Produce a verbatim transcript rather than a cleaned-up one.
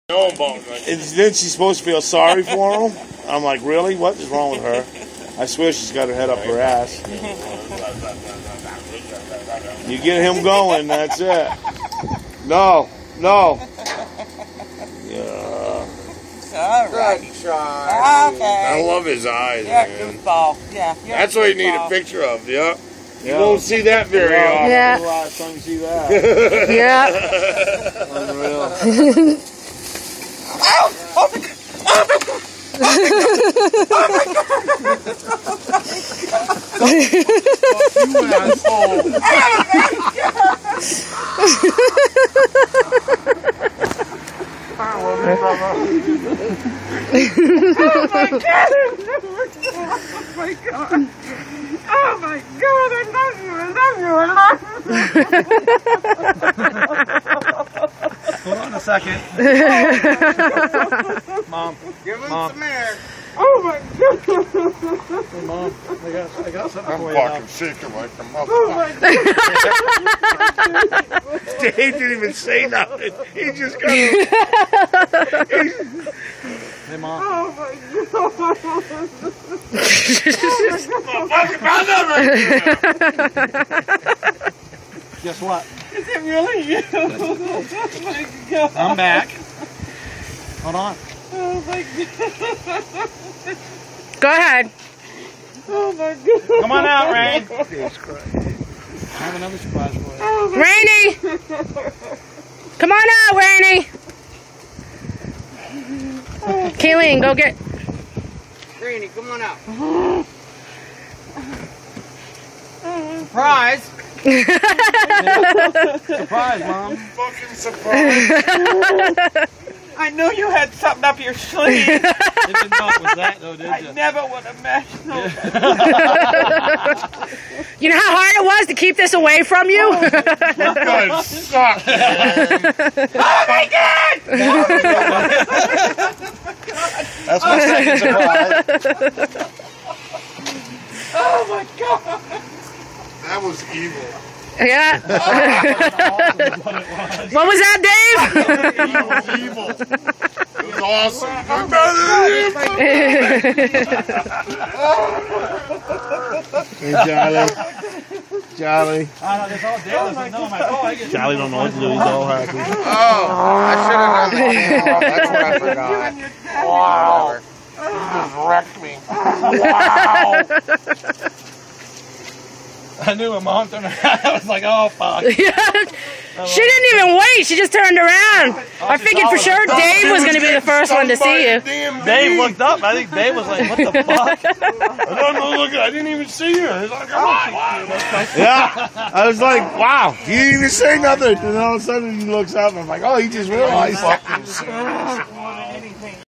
know about it. And then she's supposed to feel sorry for him. I'm like, really? What is wrong with her? I swear she's got her head up her ass. You get him going, that's it. No, no. Yeah. All right. Good try. Okay. I love his eyes, Yeah, man. goofball. Yeah. That's what you need a picture of, yeah. You won't see that very Yeah. often. Yeah. The last time you see that. Yeah. Unreal. Oh, oh my God. Oh my Oh my God, I love you, I love you, I love you. Hold on a second. Mom. Give him Mom. some air. Oh my God. Hey, Mom. I got, I got something I'm for you fucking now. shaking like a Oh motherfucker. my God. Dave didn't even say nothing. He just got Hey, Mom. Oh my God. Guess what? Is it really you? Oh my God. I'm back. Hold on. Oh my God. Go ahead. Oh my God. Come on out, Rain. Jesus Christ. I have another surprise for you. Oh my Rainy! Come on out, Rainy! Kayleen, go get... Rainy, come on out. Surprise! Surprise, Mom. Fucking surprise. I knew you had something up your sleeve. You didn't know it was that, though, did I you? never would have imagined that. You know how hard it was to keep this away from you? You guys suck, man. Oh my God! That's my second surprise. Oh my God! That was evil. Yeah. What was that, Dave? That was evil. It was awesome. Hey, Charlie. Charlie. I know, there's all Dale doesn't know. I'm like, oh, I get Charlie don't know what to do. He's all happy. Oh, I should have done that. That's what I forgot. Wow. You just wrecked me. Wow. I knew when Mom turned around. I was like, oh, fuck. She didn't even wait. She just turned around. I figured for sure Dave was going to be the first one to see you. Dave looked up. I think Dave was like, what the fuck? I don't know, look, I didn't even see her. He's like, oh, Yeah. I was like, wow. He didn't even say nothing. And all of a sudden he looks up and I'm like, oh, he just realized. fucking serious.